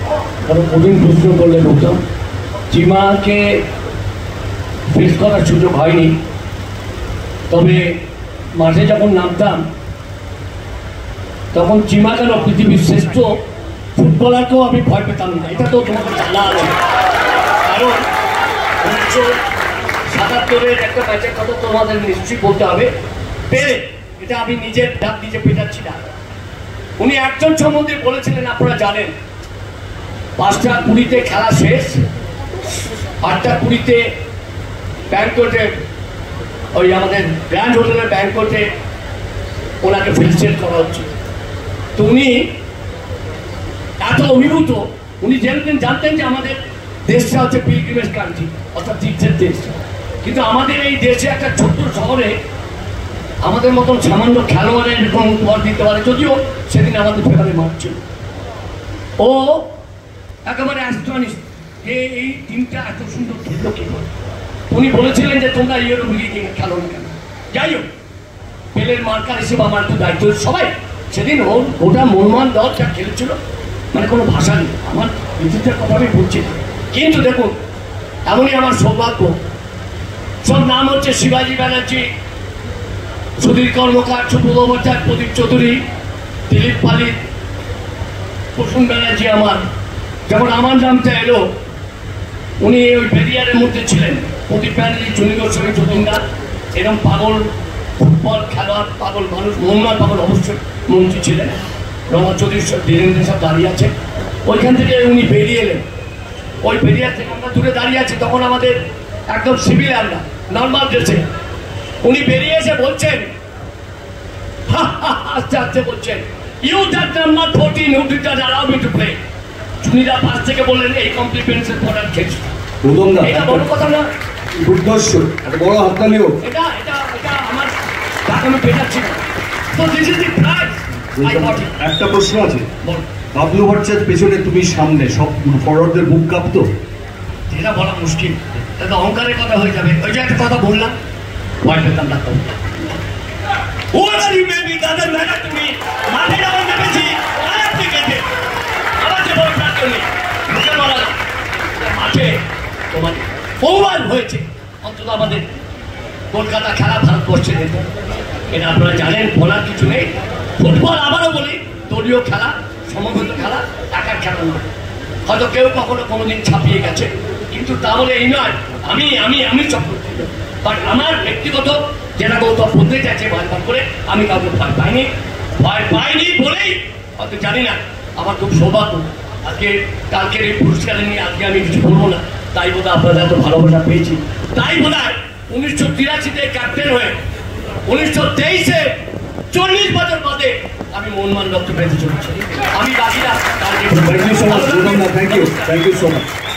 কারণ কঠিন প্রশ্ন করলে লোকজন চিমাকে ফেস করার সুযোগ হয়নি, তবে মাঠে যখন নামতাম তখন চিমা কেন পৃথিবীর শ্রেষ্ঠ ফুটবলারকেও আমি ভয় পেতাম না। এটা তো তোমাকে জানা আছে, কারণ 1977-এর একটা ম্যাচের কথা তোমাদের নিশ্চয়ই বলতে হবে। পেলে, এটা আমি নিজের ডাক নিজে পেটাচ্ছি না। উনি একজন সম্বন্ধে বলেছিলেন, আপনারা জানেন, 5:20 খেলা শেষ, 8:20 ব্যাংকোটে, ওই আমাদের গ্র্যান্ড হোটেলের ব্যাংকোটে ওনাকে ফেলিসিয়েট করা হচ্ছে। তো উনি এত অভিভূত, উনি জানতেন যে আমাদের দেশটা হচ্ছে পিলগ্রিমেজ কান্ট্রি, অর্থাৎ তীর্থের দেশ। কিন্তু আমাদের এই দেশে একটা ছোট্ট শহরে আমাদের মতন সামান্য খেলোয়াড়ের এরকম উপহার দিতে পারে, যদিও সেদিন আমাদের ফেভারে মাঠ ছিল। ও একেবারে অ্যাস্টনিশ যে এই টিমটা এত সুন্দর খেললো কি করে। উনি বলেছিলেন যে তোমরা ইউরোপ লিগে খেলো না কেন। যাই হোক, পেলের মার্কার হিসেবে আমার একটু দায়িত্ব। সবাই সেদিন ওর গোটা মনমান দল যা খেলেছিল, মানে কোনো ভাষা নেই, আমার বিদ্যুতের কথা আমি বলছি। কিন্তু দেখুন, এমনই আমার সৌভাগ্য, সব নাম হচ্ছে শিবাজি ব্যানার্জি, সুধীর কর্মকার, সুবোধ ভট্টাচার্য, প্রদীপ চৌধুরী, দিলীপ পালিত, প্রসূন ব্যানার্জি। আমার যখন আমার নামটা এলো, উনি ওই ব্যারিয়ারের মধ্যে ছিলেন। প্রদীপ ব্যানার্জি, চুনি গোস্বামী, যতীনদা, এরকম পাগল ফুটবল খেলোয়াড়, পাগল মানুষ, মোহাম্মদ পাগল অবশ্যই মন্ত্রী ছিলেন, রমা চৌধুরী, ধীরেন্দ্র সব দাঁড়িয়ে আছে। ওইখান থেকে উনি বেরিয়ে এলেন। ওই বেরিয়ার থেকে আমরা দূরে দাঁড়িয়ে আছি, তখন আমাদের একদম সিভিলিয়ান না, নর্মাল ড্রেসে। উনি বেরিয়ে এসে বলছেন, আস্তে আস্তে বলছেন, you that number 14 who did not allow me to play. চুনিদা পাশ থেকে বললেন, এই কমপ্লিমেন্টসের পড়ার খেলছে। এটা বড় কথা না, বড় হাততালিও। এটা এটা এটা আমার টাকা আমি পেটাচ্ছি না। তো this is the prize I got it. একটা প্রশ্ন আছে, বাবলু ভট্টাচার্যের পেছনে তুমি সামনে, সব ফরওয়ার্ডদের বুক কাঁপতো? এটা বলা মুশকিল, এটা অহংকারের কথা হয়ে যাবে। ওই যে একটা কথা বললাম, ভয় পেতাম না। ওরা মেবি তাদের ম্যাটার, তুমি মাঠে যখন নেমেছি আরেকটি গেছে আমার যে বড় প্রার্থনা নেই মুখে বলা মাঠে তোমার বহুবার হয়েছে। অন্তত আমাদের কলকাতা খেলা ভারতবর্ষে যেত, এটা আপনারা জানেন, বলার কিছু নেই। ফুটবল আবারও বলি, দলীয় খেলা, সমবেত খেলা, একার খেলা নয়। হয়তো কেউ কখনো কোনোদিন ছাপিয়ে গেছে, কিন্তু তা বলে এই নয় আমি আমি আমি চক্রবর্তী। বাট আমার ব্যক্তিগত যেটা গৌতম বলতে চাইছে, ভয় করে আমি কাউকে ভয় পাইনি বলেই হয়তো জানি না। আমার খুব সৌভাগ্য, আজকে কালকের এই পুরস্কারে নিয়ে আজকে আমি কিছু বলবো না, তাই বোধ হয় আপনারা এত ভালোবাসা পেয়েছি। তাই বোধ হয় 1983-তে ক্যাপ্টেন হয়ে 1923-এ 40 বছর বাদে আমি মনমান রক্ত পেতে চলেছি। আমি বাকিরা থ্যাংক ইউ সো মাচ।